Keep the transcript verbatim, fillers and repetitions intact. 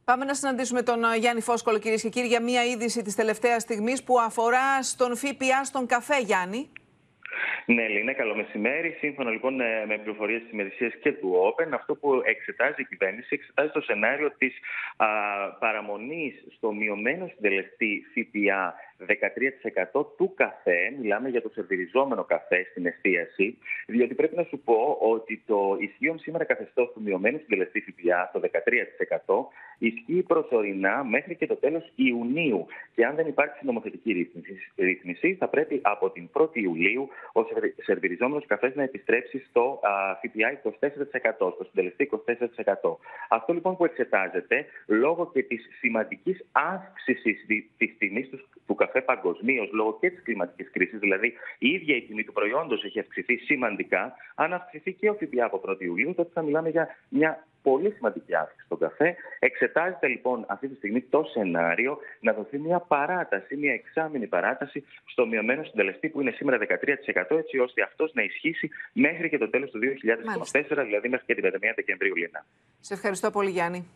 Πάμε να συναντήσουμε τον Γιάννη Φόσκολο, κυρίες και κύριοι, για μία είδηση της τελευταίας στιγμής που αφορά στον ΦΠΑ στον καφέ, Γιάννη. Ναι, Λίνα, καλό μεσημέρι. Σύμφωνα λοιπόν με πληροφορίες της ημερησίας και του Open, αυτό που εξετάζει η κυβέρνηση εξετάζει το σενάριο της α, παραμονής στο μειωμένο συντελεστή ΦΠΑ δεκατρία τοις εκατό του καφέ. Μιλάμε για το σερβιριζόμενο καφέ στην εστίαση, διότι πρέπει να σου πω ότι το ισχύον σήμερα καθεστώς του μειωμένου συντελεστή ΦΠΑ, το δεκατρία τοις εκατό, ισχύει προσωρινά μέχρι και το τέλος Ιουνίου. Και αν δεν υπάρξει νομοθετική ρύθμιση, θα πρέπει από την πρώτη Ιουλίου ο σερβιριζόμενος καφές να επιστρέψει στο ΦΠΑ είκοσι τέσσερα τοις εκατό, στο συντελεστή είκοσι τέσσερα τοις εκατό. Αυτό λοιπόν που εξετάζεται, λόγω και της σημαντικής αύξησης της τιμής του καφέ παγκοσμίως, λόγω και της κλιματικής κρίσης, δηλαδή η ίδια η τιμή του προϊόντος έχει αυξηθεί σημαντικά. Αν αυξηθεί και ο ΦΠΑ από πρώτη Ιουλίου, τότε θα μιλάμε για μια πολύ σημαντική αύξηση στον καφέ. Εξετάζεται λοιπόν αυτή τη στιγμή το σενάριο να δοθεί μια παράταση, μια εξάμηνη παράταση στο μειωμένο συντελεστή που είναι σήμερα δεκατρία τοις εκατό, έτσι ώστε αυτός να ισχύσει μέχρι και το τέλος του δύο χιλιάδες είκοσι τέσσερα, δηλαδή μέχρι και την πενταεννέα Δεκεμβρίου, Λίνα. Σε ευχαριστώ πολύ, Γιάννη.